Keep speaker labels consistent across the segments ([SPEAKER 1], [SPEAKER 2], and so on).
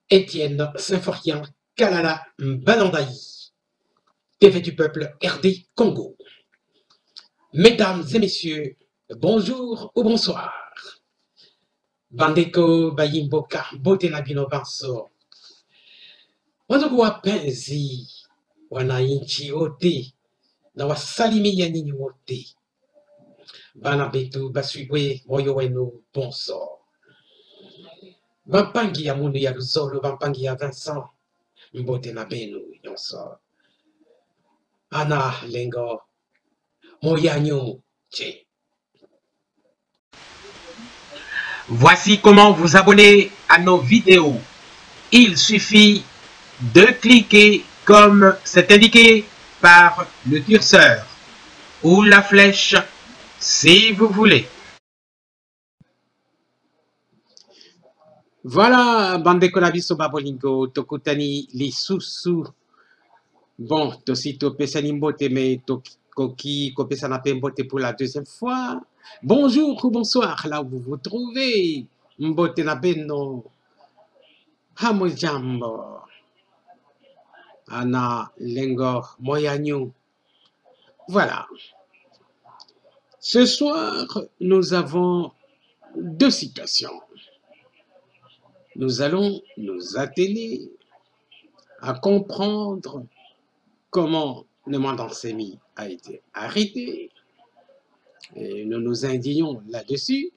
[SPEAKER 1] Étienne Symphorien Kalala Mbanandaï, TV du peuple RD Congo. Mesdames et messieurs, bonjour ou bonsoir. Bandeko Bayimboka Botenabino Banso. Wandugu wapenzi wananchi wote na wasalimia nyinyi wote, bana betu baswigwe moyo wenu bonso. Bampangi ya mundu ya Luzolo, bampangi ya Vincent mbote na benu yonso. Ana lengo moyanyo che. Voici comment vous abonner à nos vidéos. Il suffit de cliquer comme c'est indiqué par le curseur ou la flèche si vous voulez. Voilà, bandeko na biso babolingo tokutani lisusu. Bon, tosi topesani mbote me tokoki kopesana pe mbote pour la deuxième fois. Bonjour ou bonsoir, là où vous vous trouvez. Mbote na beno. Hamojambo. Ana Lengor Moyanyu. Voilà. Ce soir, nous avons deux situations. Nous allons nous atteler à comprendre comment le Mandansemi a été arrêté. Et nous nous indignons là-dessus.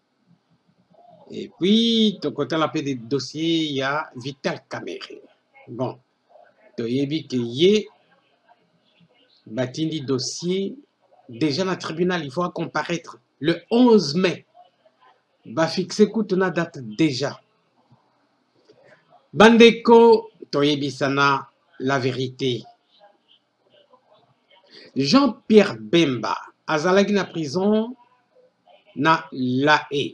[SPEAKER 1] Et puis, de côté la paix des dossiers, il y a Vital Kamere. Bon, Toyebi Keye, Batindi dossier, déjà dans le tribunal, il faut comparaître le 11 mai. Va fixer la date déjà. Bandeko, Toyebi Sana, la vérité. Jean-Pierre Bemba, azalaki na prison, na l'AE,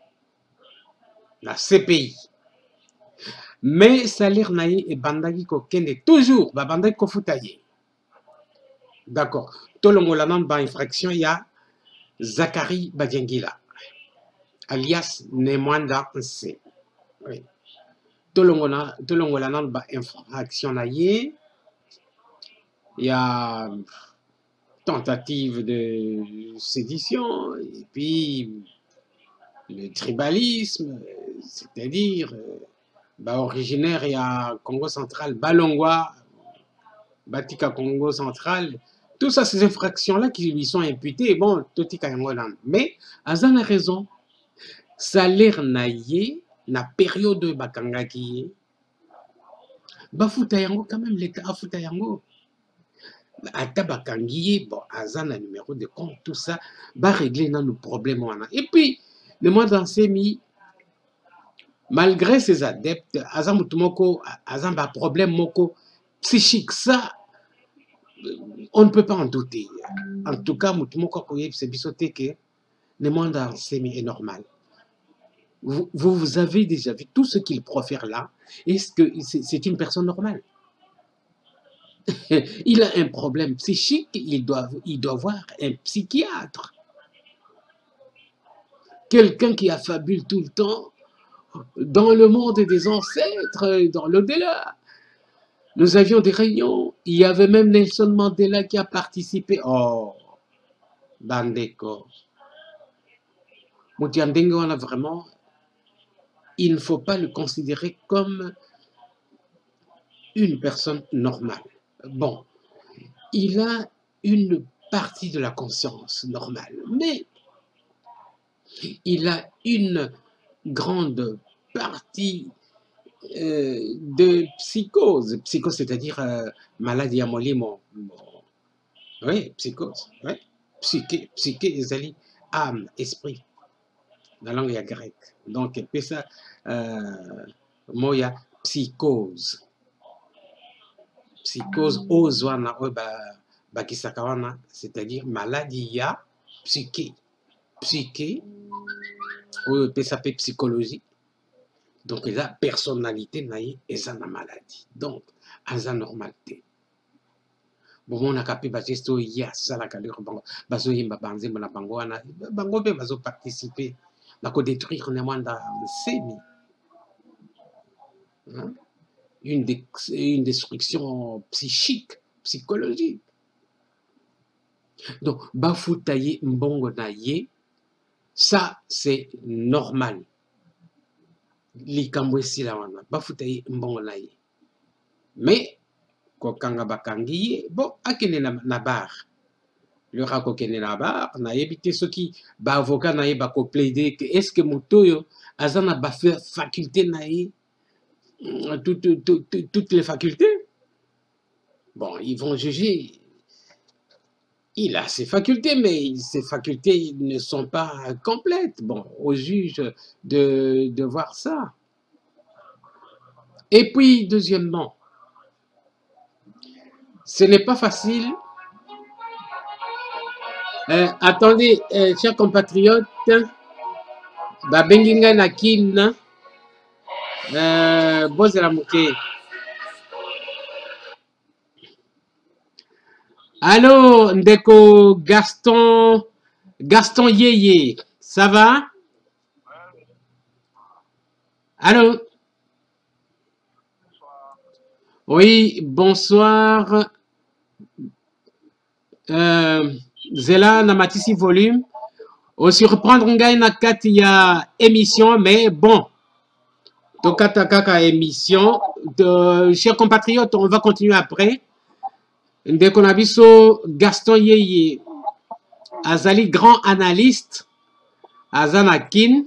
[SPEAKER 1] la CPI. Mais salaire naïe et bandagi ko kende toujours, ba bandagi ko futaye. D'accord. Tolongo la nan ba infraction ya Zachary Badiangila, alias Nemwanda Nse. Oui. Tolongo la nan ba infraction naïe, il y a tentative de sédition et puis le tribalisme, c'est-à-dire originaire il y a Congo central, Balongwa, Batika Congo central, tout ça, ces infractions-là qui lui sont imputées, bon, Totika Yangolan. Mais, Azan a raison, salaire naïe, na période de Bakangaki, Bafuta Yango, quand même, l'État a Futa Yango. Ata Bakangiye, bon, Azan a numéro de compte, tout ça, va régler nos problèmes. Et puis, le Mandansemi, malgré ses adeptes, Azan Mutumoko, Azan a problème moko psychique, ça, on ne peut pas en douter. En tout cas, Mutumoko Koye, c'est bisoté que le Mandansemi est normal. Vous avez déjà vu tout ce qu'il profère là. Est-ce que c'est une personne normale? Il a un problème psychique, il doit voir un psychiatre. Quelqu'un qui affabule tout le temps dans le monde des ancêtres, dans l'au-delà. Nous avions des réunions, il y avait même Nelson Mandela qui a participé. Oh, Bandeko. Moutiandenge, on a vraiment, il ne faut pas le considérer comme une personne normale. Bon, il a une partie de la conscience normale, mais il a une grande partie de psychose. Psychose, c'est-à-dire maladie à molimo. Oui, psychose. Oui. Psyché, ezali, âme, esprit. La langue est grecque. Donc, ça, moya, psychose. Psychose, ozwana, bakisakawana, c'est-à-dire maladie ya psyché. Psyché, ça peut psychologie. Donc, la personnalité naïe est une maladie. Donc, elle a normalité. Bon, on a capé batesto ya sala kalur bango bazo yimba banze mona bango wana bango be bazo participer bako détruire ne mwanda semi. hein? Une destruction psychique, psychologique. Donc, bafutaye mbongo na ye, ça c'est normal. Likambo esila wana, bafutaye mbongo na ye. Mais, kokanga bakangi ye, bon, akene na bar. Le rakokene na bar, na yebite soki ba avocat na ye bako plaider que est-ce que motoyo azana ba faculté na ye, toutes les facultés. Bon, ils vont juger. Il a ses facultés, mais ses facultés ne sont pas complètes. Bon, au juge de voir ça. Et puis, deuxièmement, ce n'est pas facile. Attendez, chers compatriotes, Babenginga Nakin, Bozela Mouké. Allô, Ndeko Gaston Yeye, ça va? Allô? Oui, bonsoir. Zela Namatisi Volume. Aussi reprendre ngai na kati ya émission, mais bon. Tokata kaka émission. Chers compatriotes, on va continuer après. Ndeko na biso Gaston Yeye azali grand analyste azanakin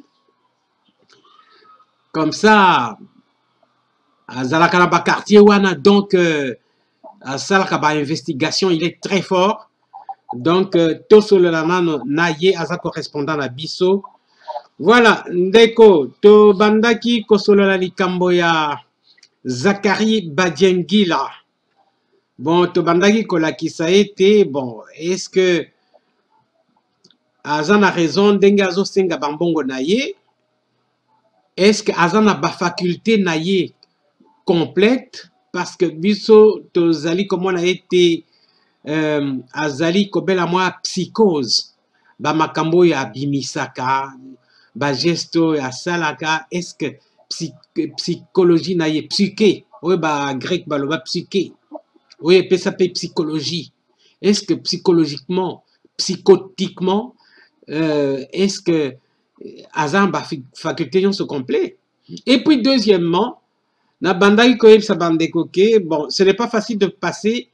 [SPEAKER 1] comme ça azalaka na ba quartier wana donc asalaka ba investigation, il est très fort. Donc tosolola nano na ye aza correspondant na biso. Voilà, ndeko to bandaki kosolola likambo ya Zakari Badiengila. Bon, tobandaki kolakisa ete, bon, est-ce que aza na raison ndenge azosenga bambongo na ye? Est-ce que aza na ba faculté na ye complète? Parce que biso tozali komona ete azali kobela mwa psychose, ba makambo ya bimisaka, ba gesto ya salaka. Est-ce que psychologie na ye, psyché, oye ba grec baloba psyché. Oui, et puis ça s'appelle psychologie. Est-ce que psychologiquement, psychotiquement, est-ce que Azan faculté se complète? Et puis deuxièmement, na bandai koyeb sa bande koke, bon, ce n'est pas facile de passer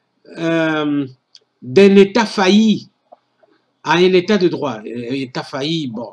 [SPEAKER 1] d'un état failli à un état de droit. État failli, bon,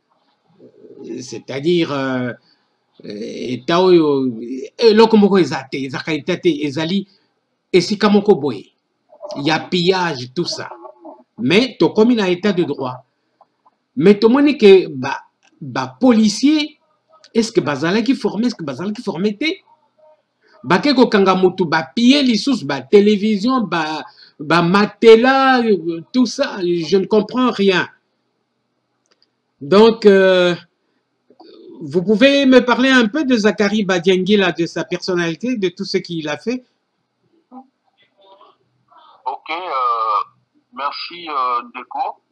[SPEAKER 1] c'est-à-dire état oyo eloko moko eza te, ezaka état te, ezali esika moko boye, il y a pillage, tout ça. Mais tu comme un état de droit. Mais tu montres que bah policier, est-ce que bazala qui formé, est-ce que bazala qui formé te? Bah que kanga mutu bah piller les sous, bah télévision, bah matela, tout ça, je ne comprends rien. Donc vous pouvez me parler un peu de Zakari Badiengila, de sa personnalité, de tout ce qu'il a fait?
[SPEAKER 2] Ok, merci Ndeko.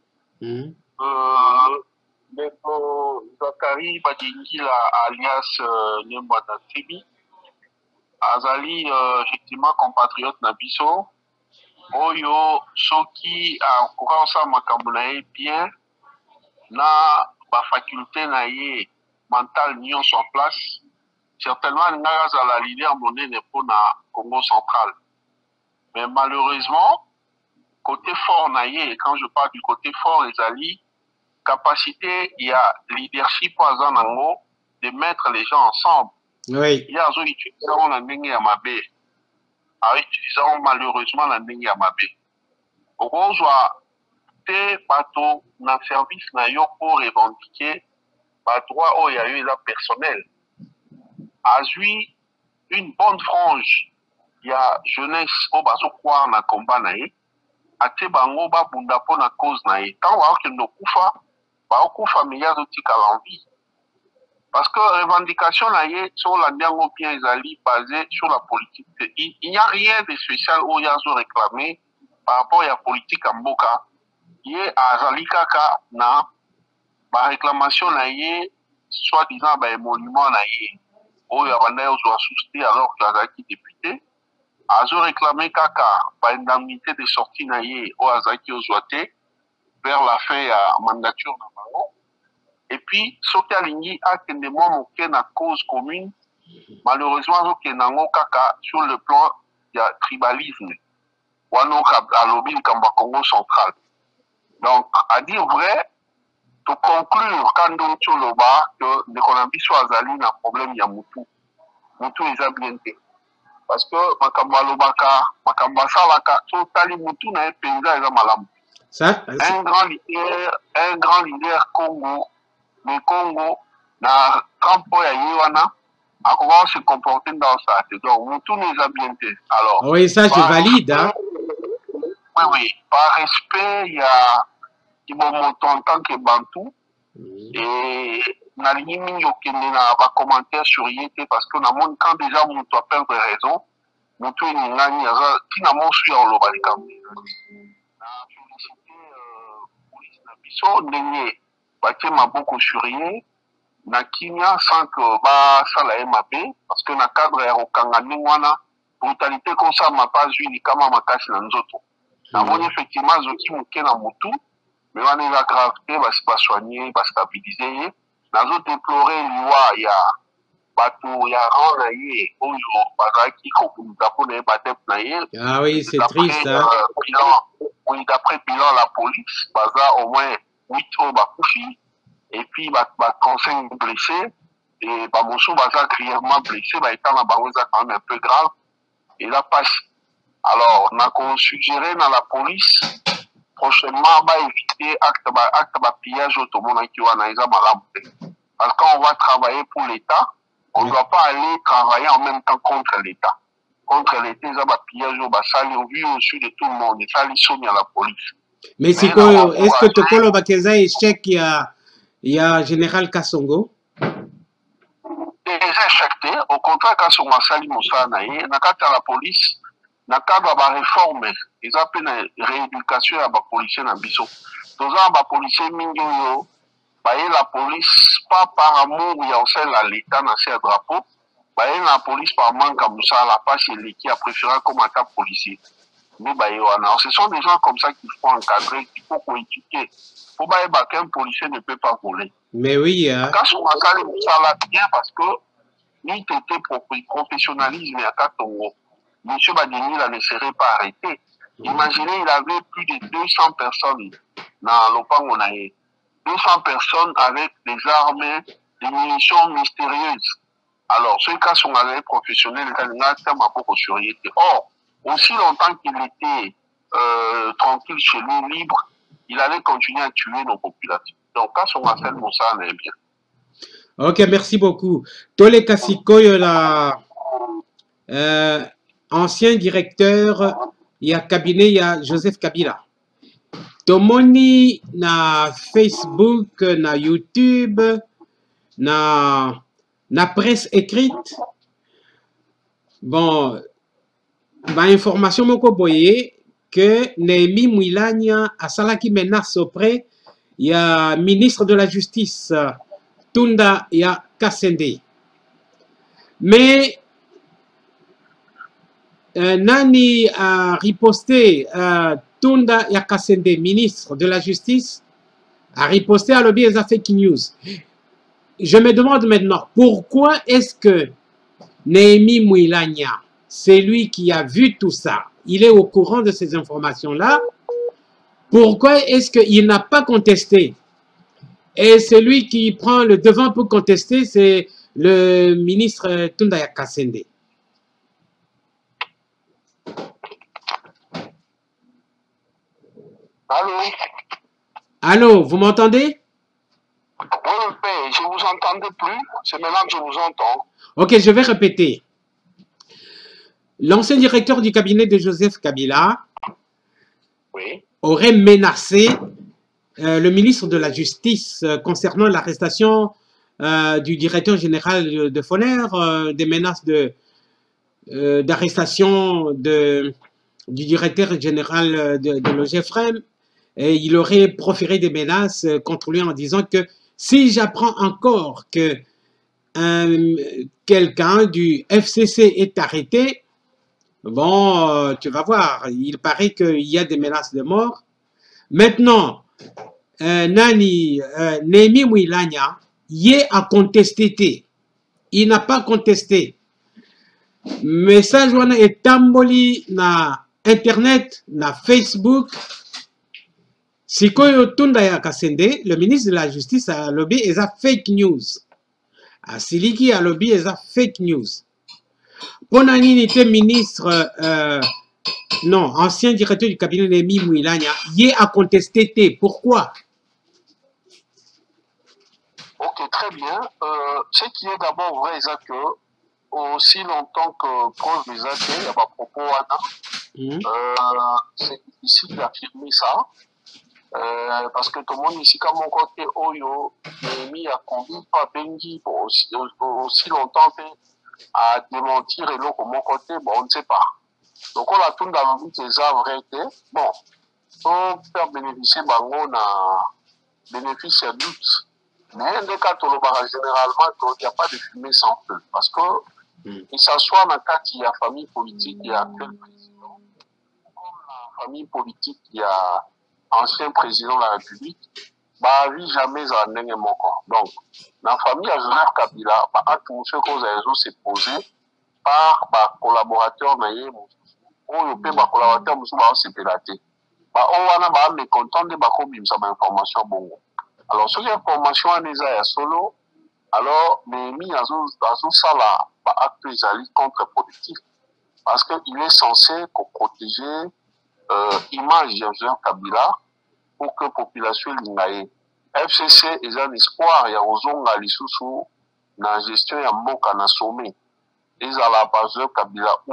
[SPEAKER 2] Ndeko Zakari Badiengila alias Nembwana Tibi. Azali effectivement compatriote na biso. Oyo soki akoka osa makambo na ye bien na ba faculté na ye mentale nyonso en place. Certainement nga azala leader monene pour na Congo central. Mais malheureusement, côté fort naïe, quand je parle du côté fort, ezali capacité, il y a leadership azanango de mettre les gens ensemble.
[SPEAKER 1] Oui.
[SPEAKER 2] Il y a utilisant la ndenge ya mabe. Utilisant malheureusement la ndenge ya mabe. Okozwa te bato na service na yo pour revendiquer ba droit o ya yo la personnel. Azui une bonne frange. Il y a jeunesse au baso croire na combat na ye. Ate bango ba bunda po na cause na ye. Tant wa ke no kufa, ba okufa mais ya zotika l'envie. Parce que revendication na ye sur la ndango bien ezali basé sur la politique. Il n'y a rien de spécial où ya zo réclamé par rapport à la politique en mboka. Ye azali kaka na ba réclamation na ye soit disant ba émolument na ye. oyo abandaki ozwa suste alors que azalaki député azoréclame kaka baindemnité de sortie na ye oyo azalaki ozwa te vers la fin ya mandature na bango. Et puis soki alingi akende mwa moke na cause commune, malheureusement azokende yango kaka sur le plan ya tribalisme wana alobi likambo ya Congo central. Donc à dire vrai, to conclure kando toloba que ndeko na biso azali na problème ya mutu eza bien te, parce que makambo alobaka makambo asalaka totali mutu na ye mpenza eza malamu. Un grand leader Congo, le Congo na campo ya ye wana akoka se comporter dans ça, donc mutu eza bien te. Alors
[SPEAKER 1] oui, ça je valide, hein?
[SPEAKER 2] Oui, par respect il y a Kibomoto en tant que Bantou, et nalingi mingi okende na ba commentaire sur yete parce que na monde quand déjà mutu a perdre raison, mutu ngani aza tina monsu ya oloba likambo na félicité police na biso ndenge batie maboko sur ye na kinya sans que basala ye mabe, parce que na cadre ya kokanga ndenge wana brutalité kosama pas zwi likama makasi na nzoto. Namoni effectivement azoki moke na mutu, mais wana eza grave te, basi basoigner bastabilize ye. Nazo déplorer liwa ya bato ya rang na ye oyo bazalaki kobundisa mpona ye badep na ye.
[SPEAKER 1] Ah oui, c'est triste, hein?
[SPEAKER 2] Oui, d'après bilan la police baza au moins 8 oyo bakufi, et puis ba 35 blessés, et bamosusu baza grièvement blessés, baétat na bango eza quand même un peu grave, et là passe. Alors nako suggérer na la police prochainement éviter acte pillage automonaki wana eza malamu te, parce qu'on va travailler pour l'État, on ne doit pas aller travailler en même temps contre l'État. Contre l'État, eza ba pillage au basali au vu au sud de tout le monde, et ça l'issomie à la police.
[SPEAKER 1] Mais est-ce que tokolo bakeza échec ya Général Kassongo?
[SPEAKER 2] Eza échec te, au contraire Kassongo asali mosala na ye na kati ya la police. Na cadre ba réforme, ils appellent na rééducation ya ba policiers na biso. Toza ba policiers mingi yo, ba la police pas par amour ya osel à l'état na se drapeau, ba la police par manque à musala, pas chez qui a préféré comme attaque policier. Mais ba wana, ce sont des gens comme ça qu'il faut encadrer, qu'il faut coéduquer. Faut ba qu'un policier ne peut pas voler.
[SPEAKER 1] Mais oui, hein.
[SPEAKER 2] Quand on a ça musala bien parce que ni tété professionnalisme ya Katongo. Monsieur Badini ne serait pas arrêté. Imaginez, il avait plus de 200 personnes dans l'Opangonaï. 200 personnes avec des armes, des munitions mystérieuses. Alors, ceux cas sont allés professionnels, or, aussi longtemps qu'il était tranquille chez lui, libre, il allait continuer à tuer nos populations. Donc, quand son Marcel Moussa en est bien.
[SPEAKER 1] Ok, merci beaucoup. Tole Kasikoyo, la ancien directeur, il y a cabinet, il y a Joseph Kabila. Tomoni na Facebook, na YouTube, na presse écrite. Bon, ma information moko boye que Némi Mouilania a salaki menace auprès, il y a ministre de la Justice, Tunda ya Kasende. Mais Nani a riposté, Tunda ya Kasende, ministre de la Justice, a riposté à lobby des fake news. Je me demande maintenant, pourquoi est-ce que Némi Mouilania, c'est lui qui a vu tout ça, il est au courant de ces informations-là, pourquoi est-ce qu'il n'a pas contesté? Et celui qui prend le devant pour contester, c'est le ministre Tunda ya Kasende.
[SPEAKER 2] Allô?
[SPEAKER 1] Allô, vous m'entendez?
[SPEAKER 2] Oui, je vous entendais plus, c'est maintenant que je vous entends.
[SPEAKER 1] Ok, je vais répéter. L'ancien directeur du cabinet de Joseph Kabila aurait menacé le ministre de la Justice concernant l'arrestation du directeur général de Foner, des menaces d'arrestation du directeur général de l'OGFREM, et il aurait proféré des menaces contre lui en disant que si j'apprends encore que quelqu'un du FCC est arrêté, bon, tu vas voir, il paraît qu'il y a des menaces de mort. Maintenant, Némi Mouilania, il a contesté. Il n'a pas contesté. Message wana etamboli na internet, na Facebook. Sikoyo Tunda ya Kasende, le ministre de la Justice a lobby eza fake news. Asiliki a lobby eza fake news. Pona nini te ministre, non, ancien directeur du cabinet Némi Mouilania, il a contesté. Pourquoi?
[SPEAKER 2] Ok, très bien. Ce qui est d'abord vrai, c'est que aussi longtemps que preuve des actes, à propos, c'est difficile d'affirmer ça. Parce que tout le monde ici, comme mon côté Oyo, mis à conduire par Bengi pour aussi longtemps à démentir et l'autre mon côté, bon, on ne sait pas. Donc on a tout dans le but des vérité. Bon, pour faire bénéficier Bango na bénéfice à doute. Mais dans le cas généralement, il n'y a pas de fumée sans feu. Parce que il s'assoit dans le cas il y a famille politique, il y a actuel président, comme la famille politique, il y a ancien président de la République, bah, oui, jamais en n'est encore. Donc, dans la famille à Joseph Kabila, bah, tout ce que vous s'est posé par, bah, collaborateur, naïe, ou le bah, collaborateur, bah, s'est pélaté. Bah, on va, bah, mécontent de, bah, comme il y a information, bon. Alors, sur l'information, on est à solo, alors, mais mis à ça, là, bah, acte contre-productif. Parce qu'il est censé protéger, image de Joseph Kabila pour que la population l'ingayé. FCC est un espoir, il y a Ozonga Lissousou, dans la gestion, il y a Mboka na sommet. Ils ont la base de Kabila ou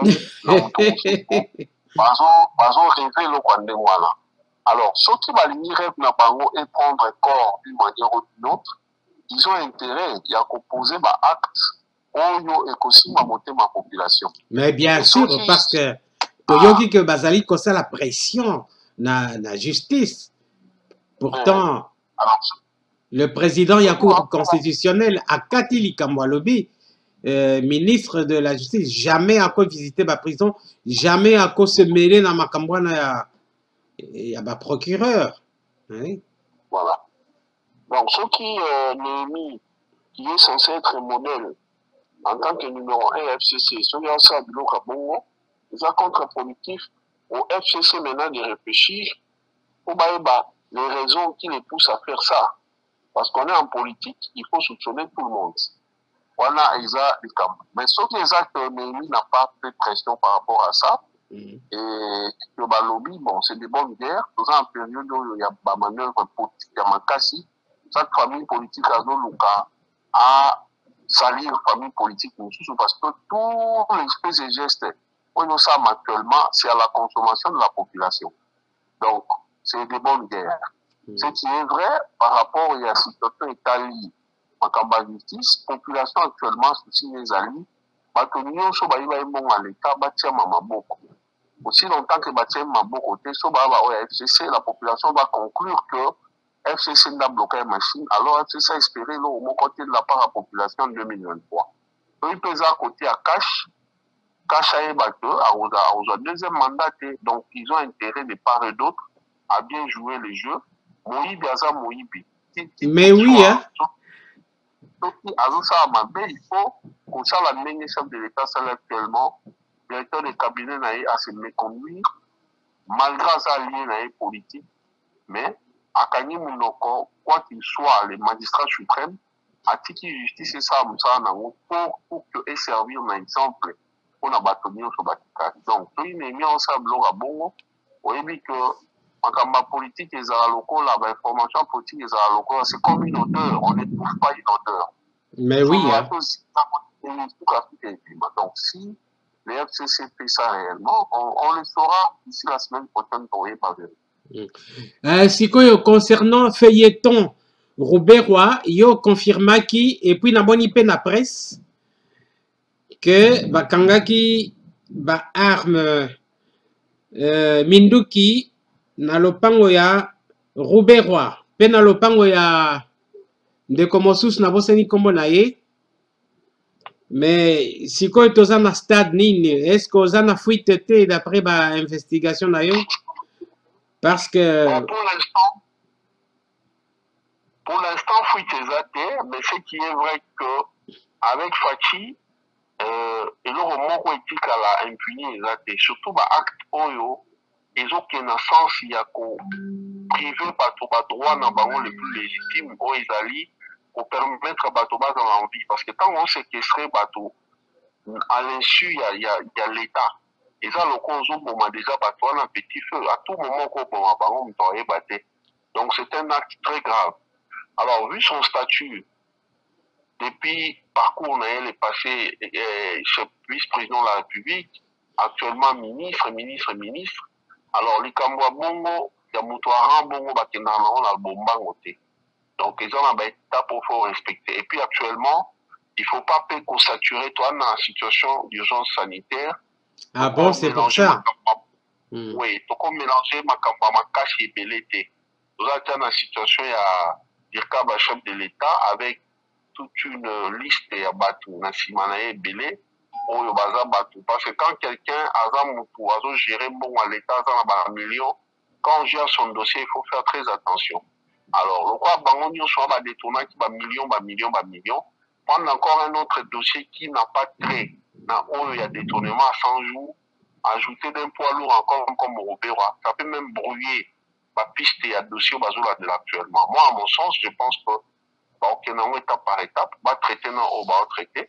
[SPEAKER 2] Bazo rêver le Kwandengwana. Alors, ceux qui vont venir rêver et prendre un corps d'une manière ou d'une autre, ils ont intérêt à composer des actes et aussi à monter ma population.
[SPEAKER 1] Mais bien sûr, parce que Toyoki que Bazali cause la pression na la justice. Pourtant, le président Yacoub constitutionnel a Katili Kamwalobi, ministre de la justice, jamais à quoi visiter ma prison, jamais à quoi se mêler dans ma cambouana et à ma procureur. Hein?
[SPEAKER 2] Voilà. Donc, ce qui est censé être un modèle en tant que numéro 1 FCC, ce qui est ça, c'est contre-productif au FCC maintenant de réfléchir pour les raisons qui les poussent à faire ça. Parce qu'on est en politique, il faut soupçonner tout le monde. Voilà, mais ce qui est acte, Némi n'a pas fait pression par rapport à ça. Et le lobby, bon, c'est des bonnes guerres. Dans une période où il y a des manœuvres politiques, il y a Makassi, chaque famille politique a salir la famille politique, parce que tous les espèces de gestes, nous sommes actuellement, c'est à la consommation de la population. Donc, c'est des bonnes guerres. Ce qui est vrai par rapport à la situation Italie en campagne de justice, la population actuellement soucie les alliés, l'Union à l'État, aussi longtemps que Maboko, la population va conclure que FCC n'a bloqué la machine, alors FCC a espéré au côté de la part de la population en 2023. Donc, il peut à côté à Cash a un deuxième mandat, donc ils ont intérêt de part et d'autre à bien jouer les jeux.
[SPEAKER 1] Mais oui, hein.
[SPEAKER 2] Il faut qu'on soit la même chef de l'État actuellement, directeur de cabinet à se méconduire, malgré sa ligne politique, mais à Kanye Mounoko, quoi qu'il soit, les magistrats suprêmes, à titre justice et ça, pour que servir un exemple pour la bâtonnier sur Batikari. Donc, tout il est mis ensemble à Bongo, on dit que en politique, les locaux, l'information politique, les locaux, c'est comme une odeur, on n'éprouve pas une odeur.
[SPEAKER 1] Mais oui, hein.
[SPEAKER 2] Donc, si les FCC fait ça réellement, on le saura d'ici la semaine prochaine pour y parvenir.
[SPEAKER 1] Concernant feuilleton Robert Roy, yo confirma qui et puis na boni pe na presse que bakangaki ba arme minduki na lopango ya Robert Roy pe na lopango ya ndeko mosusu na boseni kombo na ye Mais si quoi est dans un stade nini, est-ce que oza na fuite te d'après ba investigation na yo? Parce
[SPEAKER 2] Bon,
[SPEAKER 1] que
[SPEAKER 2] pour l'instant, fuite exacte, mais ce qui est vrai que avec Fachi, et le moko etikala impuni exacte, surtout ba acte oyo, ezoke na sens ya ko privé bato ba droit na bango le plus légitime oyo ezali ko permettre bato bazala en vie, parce que tant on séquestrait bato à l'insu ya l'état, eza loko ozoboma déjà bato wana petit feu, à tout moment okoboma bango moto ayeba te. Donc c'est un acte très grave. Alors vu son statut, depuis parcours naël est passé chef vice-président de la République, actuellement ministre. Alors likambo ya bongo ya moto aran bongo bakendaka nango na bombango te. Donc eza na baétape il faut respecter. Et puis actuellement, il ne faut pas saturer toi dans la situation d'urgence sanitaire.
[SPEAKER 1] ah bon, c'est pour ça.
[SPEAKER 2] Oui, donc on mélanger makamba makashi et belete. Nous avons une situation il y a Dirkaba chef de l'État avec toute une liste ya batu na simanaye belé oyo baza batu, parce que quand quelqu'un a mutu azo gérer bon à l'État dans ba million, quand on gère son dossier il faut faire très attention. Alors le quoi bango nyonso ba détourner qui ba million prendre encore un autre dossier qui n'a pas trait na oyo ya détournement à 100 jours, ajouter d'un poids lourd encore comme Robert, ça peut même brouiller la piste et le dossier de actuellement. Moi, à mon sens, je pense que ok, non, étape par étape, va traiter non, va traiter.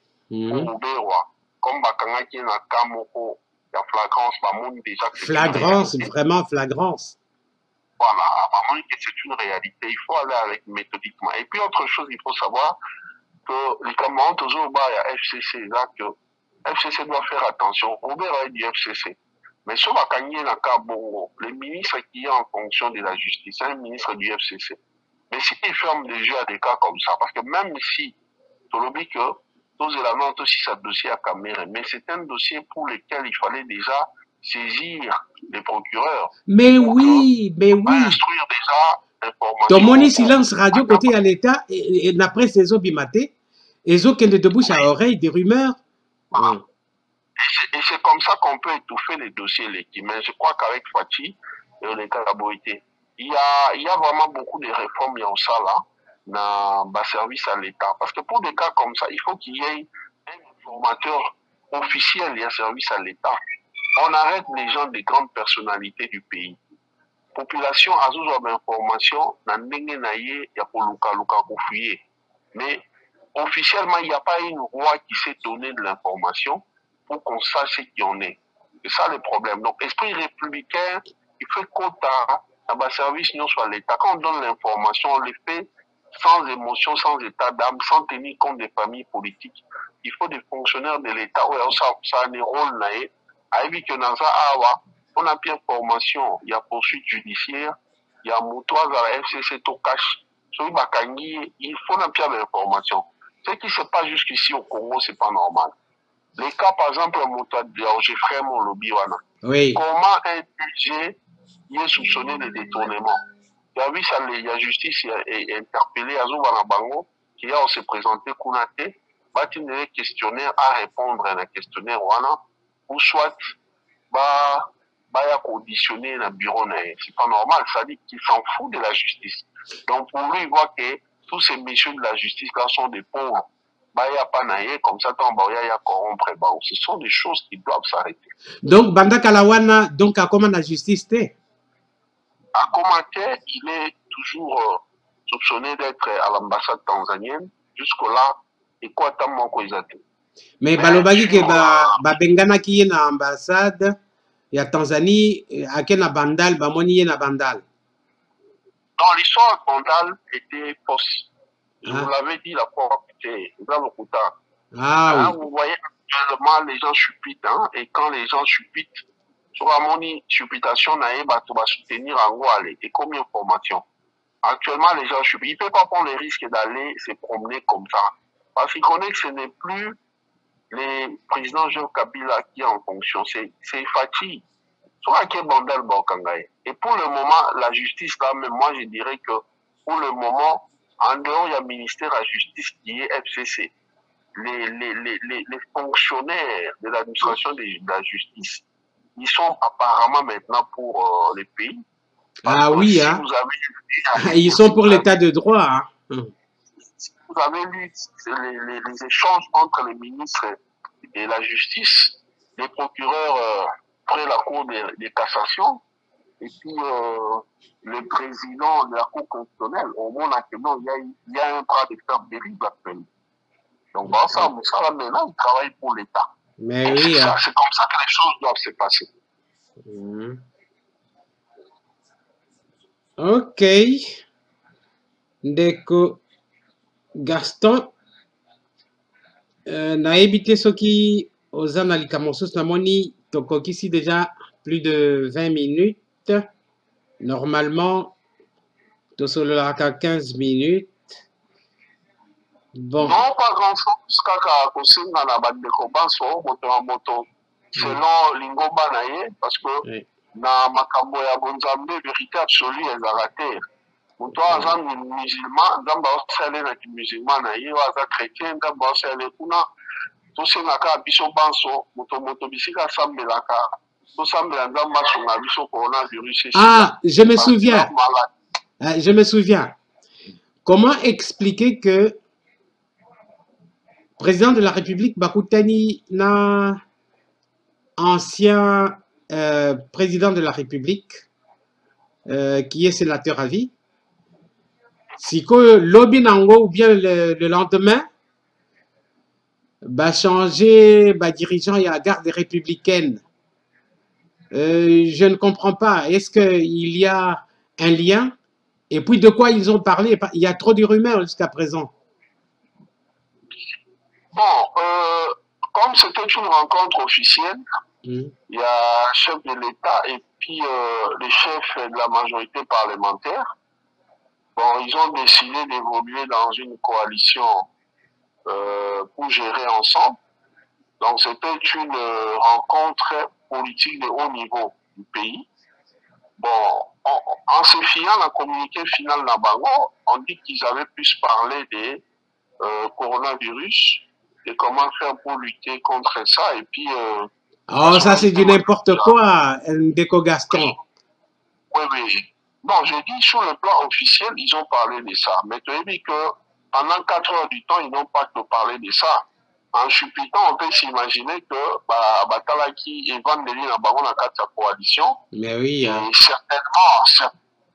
[SPEAKER 2] Comme bakangaki na kamoko, la flagrance, ba moni déjà que
[SPEAKER 1] flagrance, vraiment flagrance.
[SPEAKER 2] Voilà, vraiment que c'est une réalité. Il faut aller avec méthodiquement. Et puis autre chose, il faut savoir que les camarades toujours bas à FCC, là que FCC doit faire attention. Robert a dit FCC. Mais sur Bakangé na Kabongo, le ministre qui est en fonction de la justice, c'est un ministre du FCC. Mais s'il ferme déjà des cas comme ça, parce que même si, tu l'as dit que, tous les laments aussi ça dossier à caméra, mais c'est un dossier pour lequel il fallait déjà saisir les procureurs.
[SPEAKER 1] Mais oui, mais oui.
[SPEAKER 2] Instruire déjà l'information.
[SPEAKER 1] Ton moni silence radio côté à l'État, et d'après ces obimatés, et autres qui de bouche à oreille, des rumeurs.
[SPEAKER 2] Voilà. Et c'est comme ça qu'on peut étouffer les dossiers légitimes. Mais je crois qu'avec Fachi et les Karaboïté, il y a vraiment beaucoup de réformes il y a ça là dans le service à l'État. Parce que pour des cas comme ça, il faut qu'il y ait un informateur officiel il y a service à l'État. On arrête les gens des grandes personnalités du pays. Population a besoin d'informations, mais officiellement, il n'y a pas une loi qui s'est donné de l'information pour qu'on sache ce qu'il y en est. C'est ça le problème. Donc, esprit républicain, il fait quota à bas service non soit l'État. Quand on donne l'information, on le fait sans émotion, sans état d'âme, sans tenir compte des familles politiques. Il faut des fonctionnaires de l'État. Ouais, ça a un rôle là. On a bien formation, il y a poursuite judiciaire, il y a moutoise à la FCC tout cash. Il faut un bien d'information. Ce qui se passe jusqu'ici au Congo, c'est pas normal. Les cas, par exemple, j'ai frère mon lobby.
[SPEAKER 1] Oui.
[SPEAKER 2] Comment un DG est soupçonné de détournement? Il y a vu ça, la justice est interpellée à Bango, qui a aussi présenté Kounate, bâti un questionnaire à répondre à un questionnaire, ou soit, ya conditionné dans le bureau. C'est pas normal, ça dit qu'il s'en fout de la justice. Donc pour lui, il voit que tous ces messieurs de la justice là sont des pauvres. Comme ça, ce sont des choses qui doivent s'arrêter.
[SPEAKER 1] Donc, Banda Kalawana, donc, à comment la justice t'est?
[SPEAKER 2] À commenter, il est toujours soupçonné d'être à l'ambassade tanzanienne. Jusque-là, et quoi tant mon
[SPEAKER 1] mais balobaki ke bengana ki na ambassade ya Tanzanie à na bandal bamoni na bandal.
[SPEAKER 2] Dans l'histoire, bandal était fausse. Je vous l'avais dit la fois passée,
[SPEAKER 1] ah, oui.
[SPEAKER 2] Vous voyez actuellement les gens chupitent, hein, et quand les gens chupitent, sur la moni chupitation nae va soutenir en Guale et combien de formations. Actuellement les gens chupitent. Il ne peut pas prendre le risque d'aller se promener comme ça. Parce qu'il connaît que ce n'est plus le président Jean Kabila qui est en fonction, c'est Fachi. Et pour le moment, la justice, là, même moi, je dirais que pour le moment, en dehors, il y a le ministère de la Justice qui est FCC. les fonctionnaires de l'administration de la justice, ils sont apparemment maintenant pour les pays.
[SPEAKER 1] Ah oui,
[SPEAKER 2] si
[SPEAKER 1] hein.
[SPEAKER 2] vous avez,
[SPEAKER 1] Ils sont pour l'état de droit. Hein.
[SPEAKER 2] Si vous avez lu les échanges entre les ministres et la justice, les procureurs près la Cour de cassation, et puis le président de la Cour constitutionnelle, au monde actuellement, il y a un bras de fer terrible actuellement. Donc, bon, ça là, maintenant, il travaille pour l'État.
[SPEAKER 1] Mais oui.
[SPEAKER 2] C'est comme ça que les choses doivent se passer.
[SPEAKER 1] Ok. Ndeko Gaston, nayebi te soki oza na likambo mosusu namoni tokokisi déjà plus de 20 minutes. Normalement, tosololaka 15 minutes. Bon.
[SPEAKER 2] Non, pas grand-chose, kaka kosenga na bandeko banso moto na moto selon lingomba na ye, parce que na makambo ya bonzambe vérité absolue ezalaka te. Moto aza musulman, nzambe aosale na kimusulman na ye, aza chrétien, nzambe aosale kuna tosengaka biso banso moto bisika asambelaka tosambela nzambe asunga biso coronavirus.
[SPEAKER 1] Ah, je me souviens. Je me souviens. Comment expliquer que président de la République Bakutani na ancien président de la République qui est sénateur à vie, si que lobby nango ou bien le lendemain va changer dirigeant et à garde républicaine. Je ne comprends pas. Est-ce qu'il y a un lien? Et puis de quoi ils ont parlé? Il y a trop de rumeurs jusqu'à présent.
[SPEAKER 2] Bon, comme c'était une rencontre officielle, il y a le chef de l'État et puis les chefs de la majorité parlementaire. Bon, ils ont décidé d'évoluer dans une coalition pour gérer ensemble. Donc, c'était une rencontre politique de haut niveau du pays. Bon, en se fiant à la communiqué final Nabango, on dit qu'ils avaient plus parlé des coronavirus et comment faire pour lutter contre ça. Et puis...
[SPEAKER 1] oh, ça c'est du n'importe quoi, Ndeko Gaston.
[SPEAKER 2] Oui. Bon, j'ai dit sur le plan officiel, ils ont parlé de ça. Mais tu as dit que pendant 4 heures du temps, ils n'ont pas que parlé de ça. En chupitant, on peut s'imaginer que Batalaki et Van Deli n'a pas la coalition.
[SPEAKER 1] Mais oui.
[SPEAKER 2] Et certainement,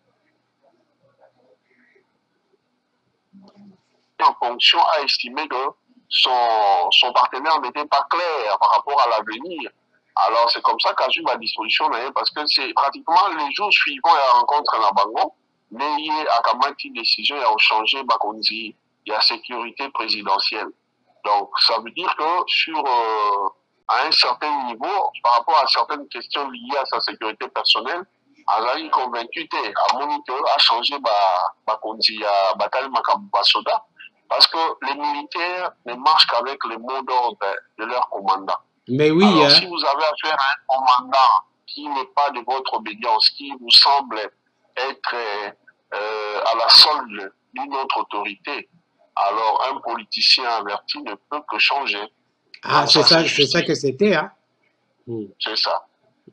[SPEAKER 2] en fonction, a estimé que son partenaire n'était pas clair par rapport à l'avenir. Alors, c'est comme ça qu'Azul a disposition, parce que c'est pratiquement les jours suivants à la rencontre à Bango, mais il y a une décision, il y a changé, il y a sécurité présidentielle. Donc, ça veut dire que sur à un certain niveau, par rapport à certaines questions liées à sa sécurité personnelle, elle est convaincue à moniteur à changer à bataille Makabubasoda, parce que les militaires ne marchent qu'avec les mots d'ordre de leur commandant.
[SPEAKER 1] Mais oui.
[SPEAKER 2] Alors, si vous avez affaire à un commandant qui n'est pas de votre obédience, qui vous semble être à la solde d'une autre autorité, alors un politicien averti ne peut que changer.
[SPEAKER 1] Ah, c'est ça que c'était, hein?
[SPEAKER 2] C'est ça.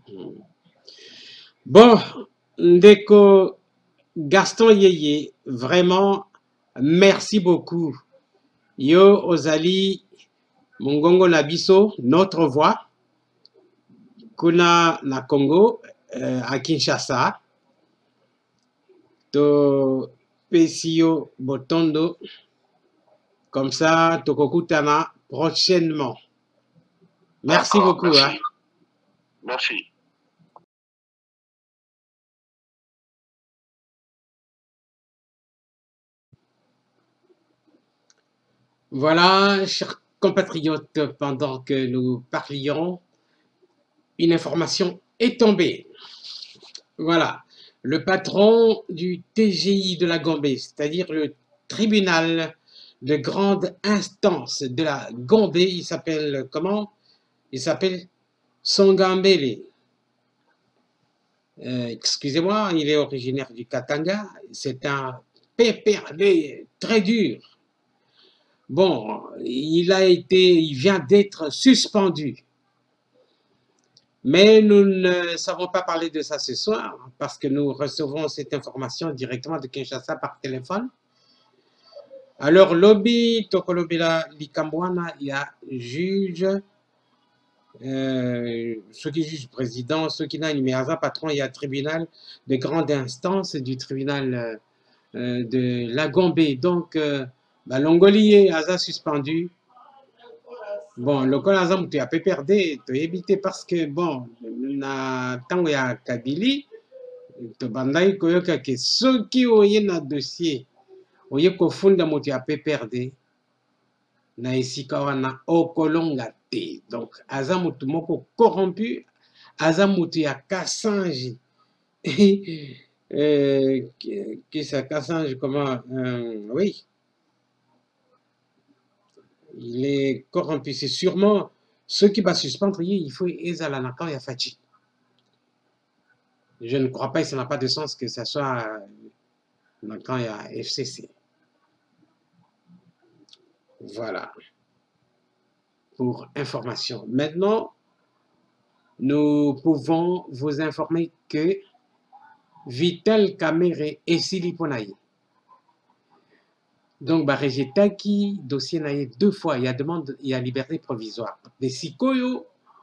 [SPEAKER 1] Bon, Ndeko Gaston Yeye, vraiment, merci beaucoup. Yo Ozali Mongongo Nabiso, notre voix, kuna na Congo, à Kinshasa, to Pesio Botondo, comme ça, Tokokutana prochainement. Merci beaucoup.
[SPEAKER 2] Merci.
[SPEAKER 1] Hein.
[SPEAKER 2] Merci.
[SPEAKER 1] Voilà, chers compatriotes, pendant que nous parlions, une information est tombée. Voilà, le patron du TGI de la Gambie, c'est-à-dire le tribunal de grande instance de la Gambie, il s'appelle comment? Il s'appelle Songambele. Excusez-moi, il est originaire du Katanga. C'est un PPRD très dur. Bon, il vient d'être suspendu. Mais nous ne savons pas parler de ça ce soir parce que nous recevons cette information directement de Kinshasa par téléphone. Alors, lobby, Tokolobila, Likambwana, il y a juge, ceux qui jugent président, ceux qui n'ont numéro patron, il y a tribunal de grande instance du tribunal de la Gombe. Donc, Longolier a suspendu. Bon, le Aza tu as pu perdre, tu as évité parce que, bon, na tango ya Kabili, to bandai koyoka ke soki oye na dossier, oye kofunda moto ya pu perdre, na esika wana okolonga te. Donc, aza mutu moko corrompu, aza mutu ya Kassange. Qui ça, Kassange, comment oui. Il est corrompu. C'est sûrement ceux qui vont suspendre, il faut Ezalanakan et Fachi. Je ne crois pas, ça n'a pas de sens que ça soit quand il y a FCC. Voilà. Pour information. Maintenant, nous pouvons vous informer que Vital Kamere et Siliponaï. Donc, Barejitaki, dossier naïe 2 fois, il y a demande, il y a liberté provisoire. Des Sikoyo,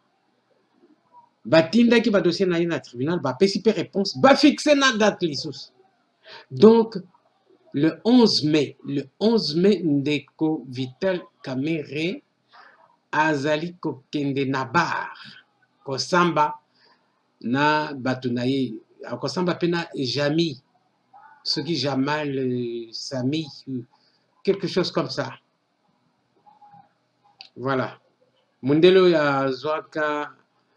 [SPEAKER 1] Batinda qui va dossier naïe dans le tribunal, va péciper réponse, va fixer la date l'issous. Donc, le 11 mai, Ndeko Vital Kamere, Azali Kokende Nabar, Kosamba, na Batunaye, Kosamba Pena Jami, ce qui Jamal Sami, quelque chose comme ça. Voilà. Mundelo ya Zwaka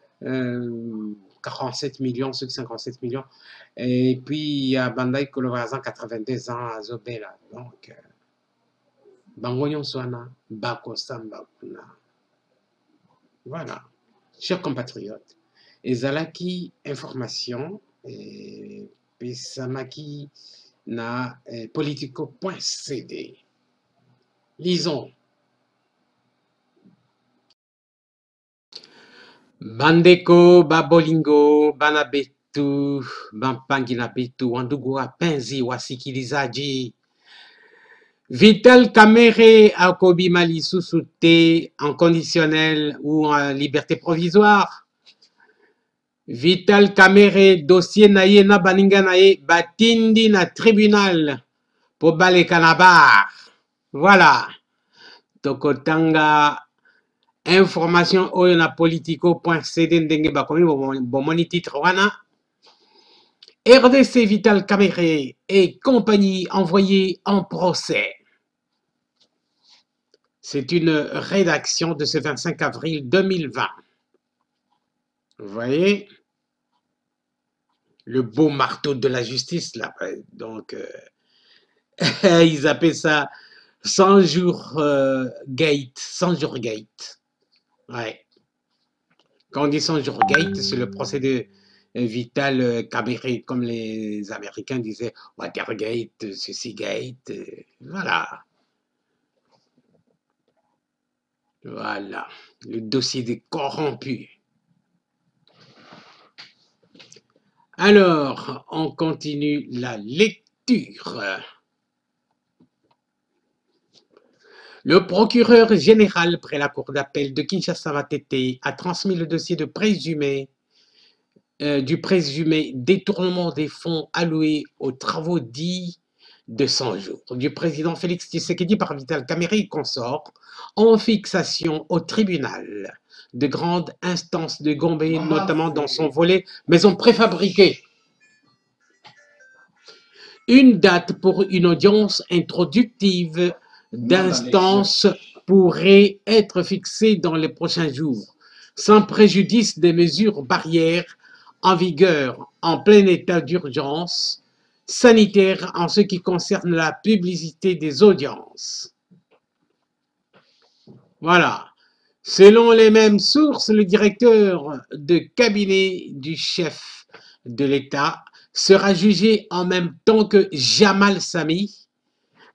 [SPEAKER 1] 47 millions, ceux qui 57 millions. Et puis il y a Bandai Kolovazan 82 ans à Zobela. Donc, Bangonyon Swana, Bako Samba Kuna. Voilà. Chers compatriotes, Ezalaki information, et Pesamaki na politico.cd. Lisons. Bandeko, Babolingo, Banabetu, Bampanginabetu, Wandugu Apenzi, Wasikilizaji. Vital Kamere Akobi Mali Sousouté en conditionnel ou en liberté provisoire. Vital Kamere, dossier naye na baninga naye, batindi na tribunal pour Balé Kanabar. Voilà. Tokotanga. Information oyo na politico.cd ndenge bakomi bomoni titre wana. RDC Vital Kamere et compagnie envoyés en procès. C'est une rédaction de ce 25 avril 2020. Vous voyez le beau marteau de la justice là. Donc ils appellent ça 100 jours gate, 100 jours gate. Ouais. Quand on dit 100 jours gate, c'est le procès de Vital Kamere, comme les Américains disaient Watergate, ceci gate, voilà. Voilà, le dossier des corrompus. Alors, on continue la lecture. Le procureur général près la cour d'appel de Kinshasa Matete a transmis le dossier de du présumé détournement des fonds alloués aux travaux dits de 100 jours du président Félix Tshisekedi par Vital Kamere et consort en fixation au tribunal de grande instance de Gombe, notamment dans son volet maison préfabriquée. Une date pour une audience introductive d'instance pourrait être fixée dans les prochains jours, sans préjudice des mesures barrières en vigueur en plein état d'urgence sanitaire en ce qui concerne la publicité des audiences. Voilà. Selon les mêmes sources, le directeur de cabinet du chef de l'État sera jugé en même temps que Jamal Sami,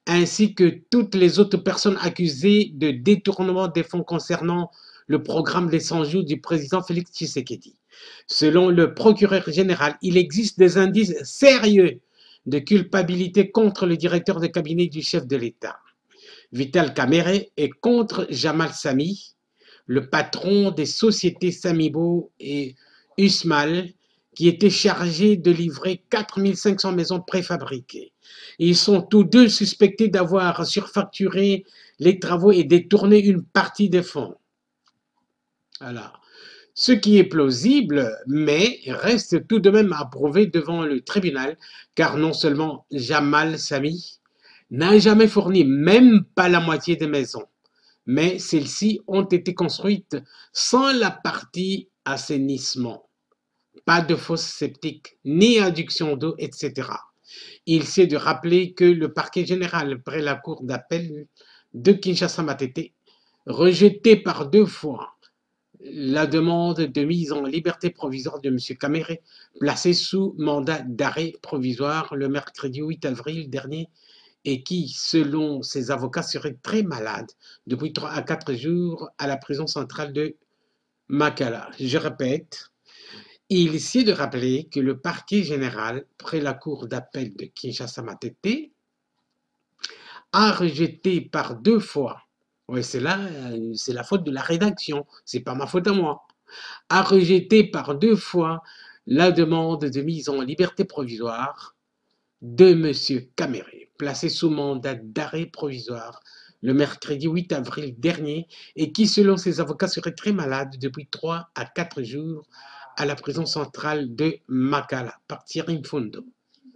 [SPEAKER 1] ainsi que toutes les autres personnes accusées de détournement des fonds concernant le programme des 100 jours du président Félix Tshisekedi. Selon le procureur général, il existe des indices sérieux de culpabilité contre le directeur de cabinet du chef de l'État, Vital Kamerhe, et contre Jamal Sami, le patron des sociétés Samibo et Usmal, qui était chargé de livrer 4500 maisons préfabriquées. Ils sont tous deux suspectés d'avoir surfacturé les travaux et détourné une partie des fonds. Alors, ce qui est plausible, mais reste tout de même à prouver devant le tribunal, car non seulement Jamal Sami n'a jamais fourni même pas la moitié des maisons, mais celles-ci ont été construites sans la partie assainissement. Pas de fosse septique, ni adduction d'eau, etc. Il s'est de rappeler que le parquet général près la cour d'appel de Kinshasa-Matete, rejeté par 2 fois la demande de mise en liberté provisoire de M. Kamerhe, placé sous mandat d'arrêt provisoire le mercredi 8 avril dernier, et qui, selon ses avocats, serait très malade depuis 3 à 4 jours à la prison centrale de Makala. Je répète, il s'est de rappeler que le parquet général, près la cour d'appel de Kinshasa-Matete, a rejeté par 2 fois, oui, c'est la faute de la rédaction, c'est pas ma faute à moi, a rejeté par 2 fois la demande de mise en liberté provisoire de M. Kamerhe, placé sous mandat d'arrêt provisoire le mercredi 8 avril dernier, et qui, selon ses avocats, serait très malade depuis 3 à 4 jours à la prison centrale de Makala, par Thierry Mfundo.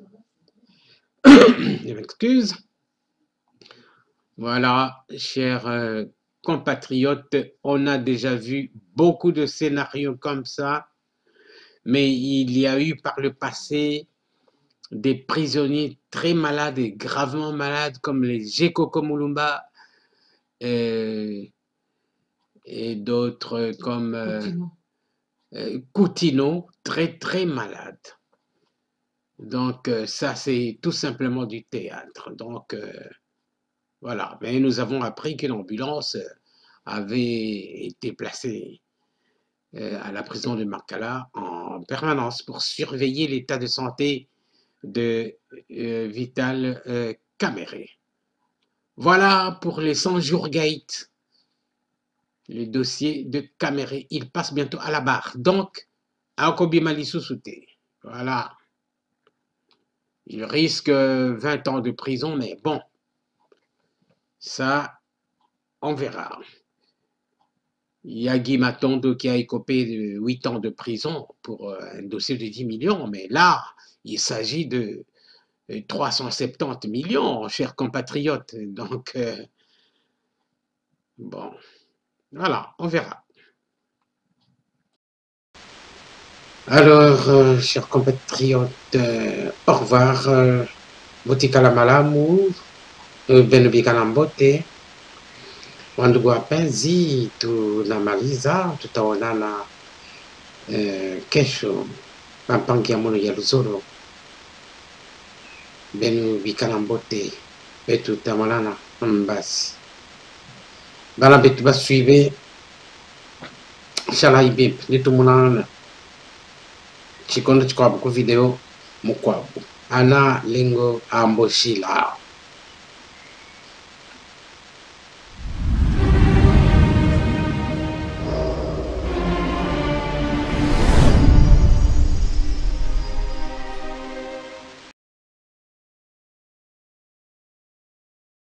[SPEAKER 1] Je m'excuse. Voilà, chers compatriotes, on a déjà vu beaucoup de scénarios comme ça, mais il y a eu par le passé des prisonniers très malades et gravement malades comme les Gekoko Mulumba et d'autres comme Coutinho, très très malades. Donc ça c'est tout simplement du théâtre. Donc voilà, mais nous avons appris qu'une ambulance avait été placée à la prison de Makala en permanence pour surveiller l'état de santé de Vital Kamerhe. Voilà pour les 100 jours gate. Le dossier de Kamerhe, il passe bientôt à la barre. Donc, à Okobimali Soussouté. Voilà. Il risque 20 ans de prison, mais bon, ça, on verra. Il y a Guy Matondo qui a écopé de 8 ans de prison pour un dossier de 10 millions, mais là, il s'agit de 370 millions, chers compatriotes. Donc, bon, voilà, on verra. Alors, chers compatriotes, au revoir. Botikala malamu, benubikala mbote. Wandugu wapenzi, tunamaliza, tutaonana kesho pampangi ya mono ya Luzolo. Benubikala mbote, betu tamalana mbasi. Bala betu basuive, inshallah ibib, nitumunana. Chikondo chikwabu ku video mukwabu. Ana lingo amboshila.